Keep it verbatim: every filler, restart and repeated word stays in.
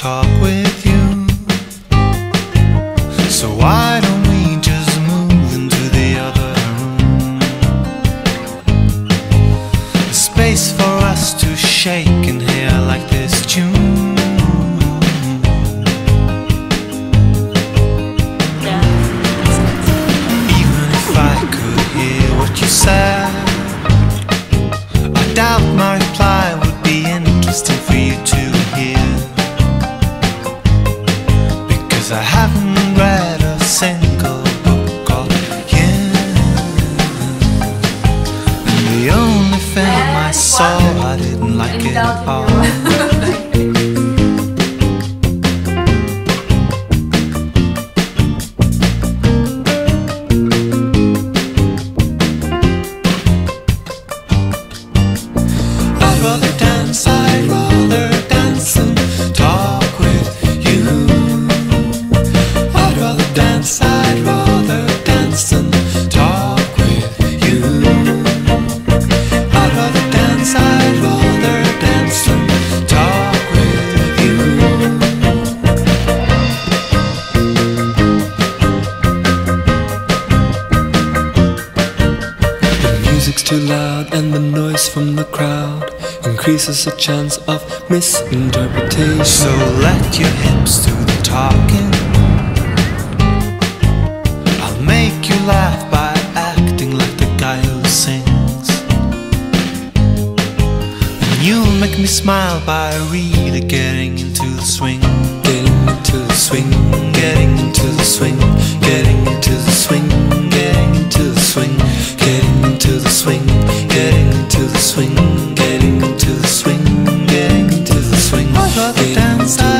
talk with you. So why don't we just move into the other room? There's space for us to shake and hear like this tune. Even if I could hear what you said, I doubt my reply would be interesting for you to hear, because I haven't read a single book of you. And the only film I saw, I didn't like it at all. I'd rather dance, I'd rather dance and talk with you. I'd rather dance, I'd rather dance and talk with you. I'd rather dance, I'd rather dance and talk with you. The music's too loud and the noise from the crowd increases the chance of misinterpretation. So let your hips do the talking. I'll make you laugh by acting like the guy who sings, and you'll make me smile by really getting into the swing. Getting into the swing, getting into the swing, getting into the swing, getting into the swing, getting into the swing, getting into the swing, getting into the swing, getting into the swing. I'd rather dance.